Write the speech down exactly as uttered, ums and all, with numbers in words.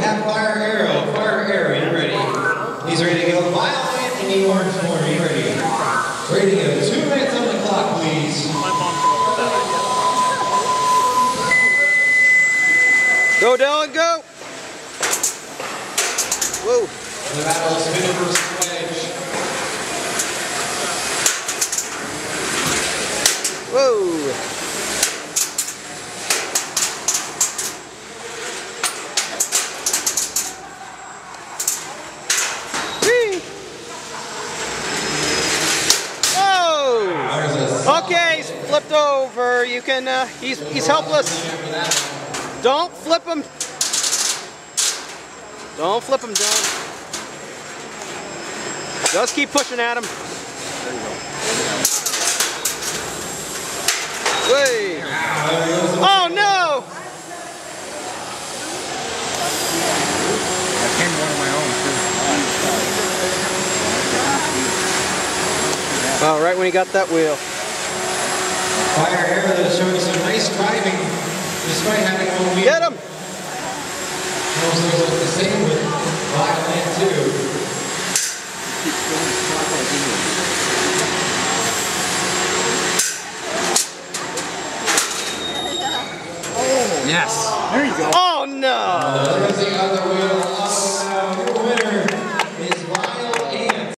have Fire Arrow. Fire Arrow, you ready? He's ready to go. Violent in the orange corner. You ready? Ready to go. Two minutes on the clock, please. Go, Dylan, go! Whoa. The battle is spinner versus wedge. Whoa. Whee. Whoa. Okay, he's flipped over. You can, uh, he's, he's helpless. Don't flip him. Don't flip him, Dylan. Just keep pushing at him. There you go. Wait. Oh no! I came one of my own too. Oh, right when he got that wheel. Fire Arrow that is showing some nice driving despite having one wheel. Get him! Almost looks like the same with Violent too. Yes. There you go. Oh no! Uh, the other wheel